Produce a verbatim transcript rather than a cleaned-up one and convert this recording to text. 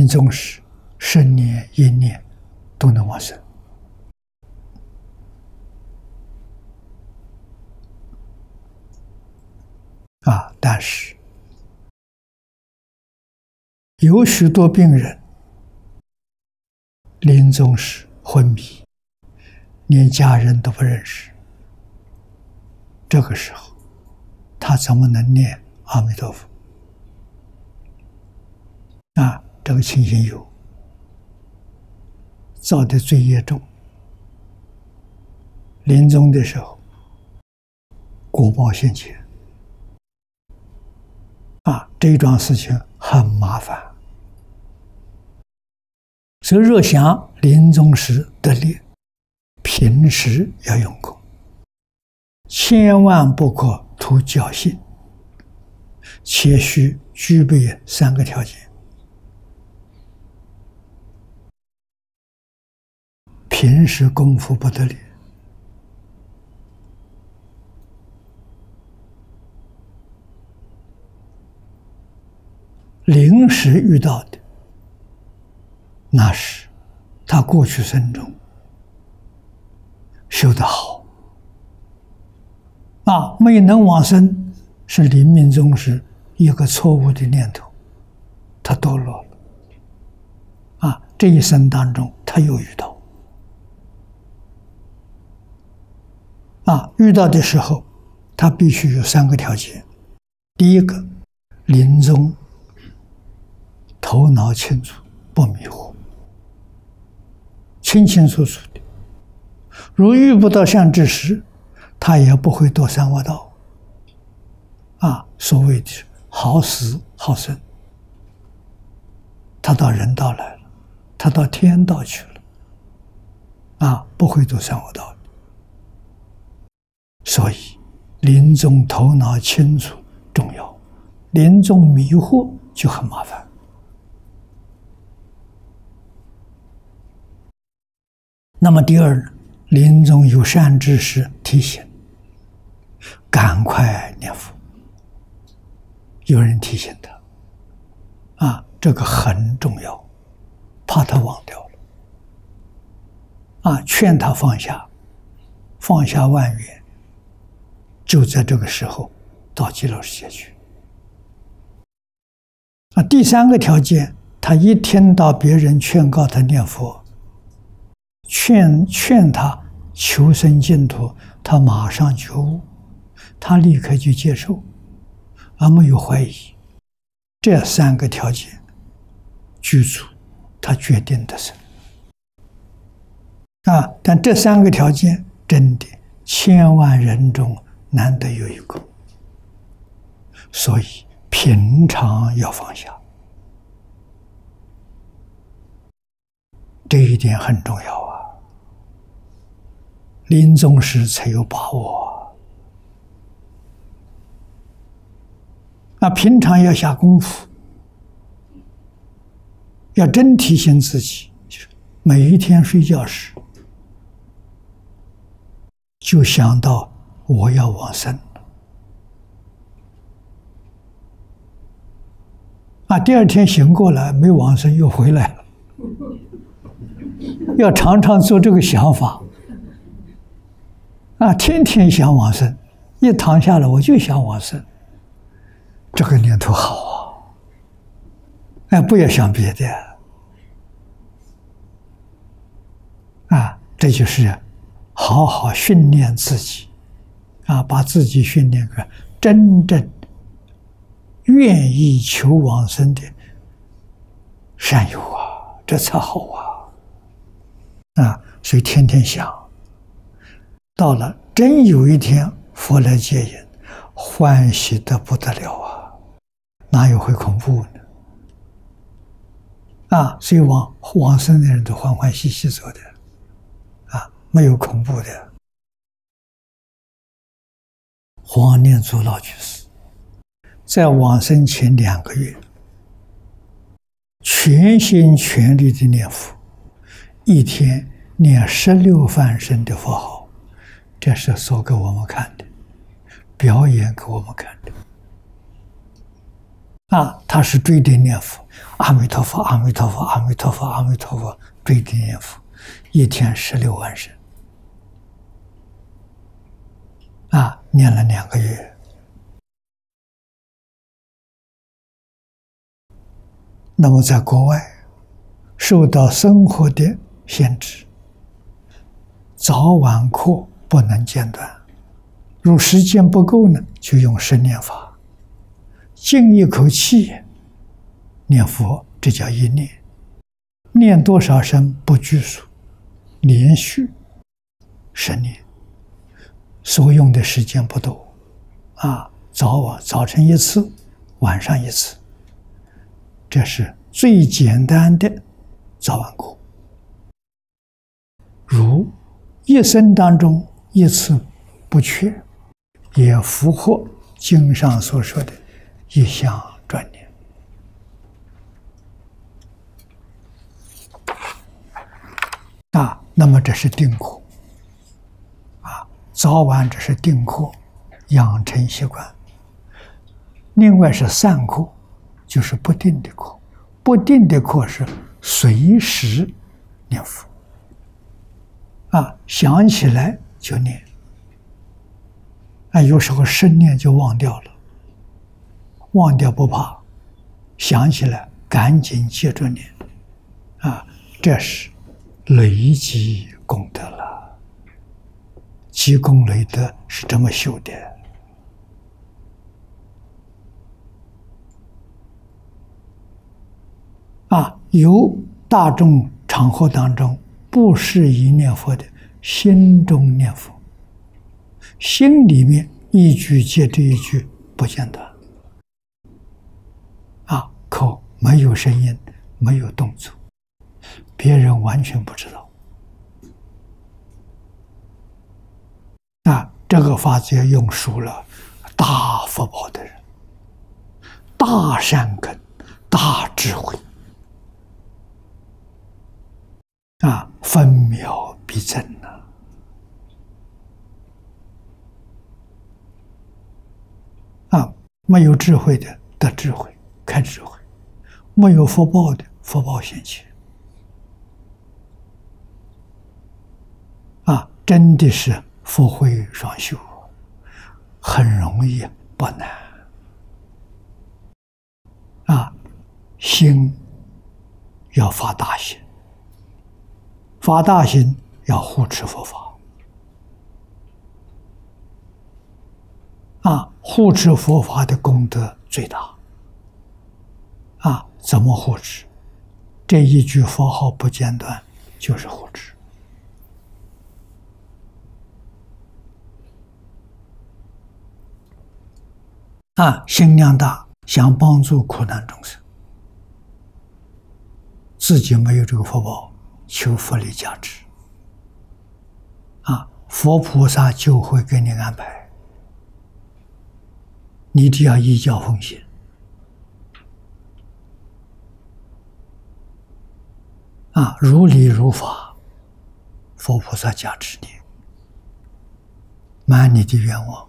终时，生念、阴念都能往生。啊，但是有许多病人临终时昏迷，连家人都不认识，这个时候他怎么能念阿弥陀佛？啊，这个情形有，造的罪业重，临终的时候果报现前。啊，这一桩事情很麻烦，所以若想临终时得力，平时要用功，千万不可图侥幸，且须具备三个条件：平时功夫不得力，临时遇到的，那是他过去生中修得好，啊，没能往生，是临命终时一个错误的念头，他堕落了。啊，这一生当中他又遇到，啊，遇到的时候，他必须有三个条件：第一个，临终头脑清楚，不迷糊，清清楚楚的。如遇不到善知识，他也不会堕三恶道。啊，所谓的好死好生，他到人道来了，他到天道去了，啊，不会堕三恶道的。所以，临终头脑清楚重要，临终迷惑就很麻烦。那么第二呢，临终有善知识提醒，赶快念佛。有人提醒他，啊，这个很重要，怕他忘掉了，啊，劝他放下，放下万缘，就在这个时候到极乐世界去。啊，第三个条件，他一听到别人劝告他念佛，劝劝他求生净土，他马上觉悟，他立刻就接受，而没有怀疑。这三个条件具足，他决定得生。啊，但这三个条件真的千万人中难得有一个，所以平常要放下，这一点很重要啊。临终时才有把握，那平常要下功夫，要真提醒自己，每一天睡觉时就想到我要往生啊，第二天醒过来没往生又回来了，要常常做这个想法啊，天天想往生，一躺下来我就想往生，这个念头好啊，哎，不要想别的啊，这就是好好训练自己啊，把自己训练个真正愿意求往生的善友啊，这才好啊！啊，所以天天想，到了真有一天佛来接引，欢喜得不得了啊！哪有会恐怖呢？啊，所以往往生的人都欢欢喜喜走的，啊，没有恐怖的。黄念祖老居士在往生前两个月，全心全力的念佛，一天念十六番声的佛号，这是说给我们看的，表演给我们看的。啊，他是追着念佛， 阿弥陀佛，阿弥陀佛，阿弥陀佛，阿弥陀佛，追地念佛，一天十六万声，啊，念了两个月。那么在国外，受到生活的限制，早晚课不能间断，如时间不够呢，就用声念法，静一口气念佛，这叫一念，念多少声不拘束，连续十年，所用的时间不多，啊，早晚早晨一次，晚上一次，这是最简单的早晚课。如一生当中一次不缺，也符合经上所说的一向专念。啊，那么这是定课，啊，早晚这是定课，养成习惯。另外是散课，就是不定的课，不定的课是随时念佛，啊，想起来就念，啊，有时候生念就忘掉了，忘掉不怕，想起来赶紧接着念，啊，这是累积功德了，积功累德是这么修的。啊，有大众场合当中不适宜念佛的，心中念佛，心里面一句接着一句不间断，啊，口没有声音，没有动作，别人完全不知道。啊，这个法子要用熟了，大福报的人，大善根，大智慧，啊，分秒必争呐！啊，没有智慧的得智慧，开智慧；没有福报的福报现前。啊，真的是福慧双修，很容易不难。啊，心要发大心。发大心要护持佛法，啊，护持佛法的功德最大。啊，怎么护持？这一句佛号不间断，就是护持。啊，心量大，想帮助苦难众生，自己没有这个福报，求佛力加持，啊，佛菩萨就会给你安排，你只要依教奉行，啊，如理如法，佛菩萨加持你，满你的愿望。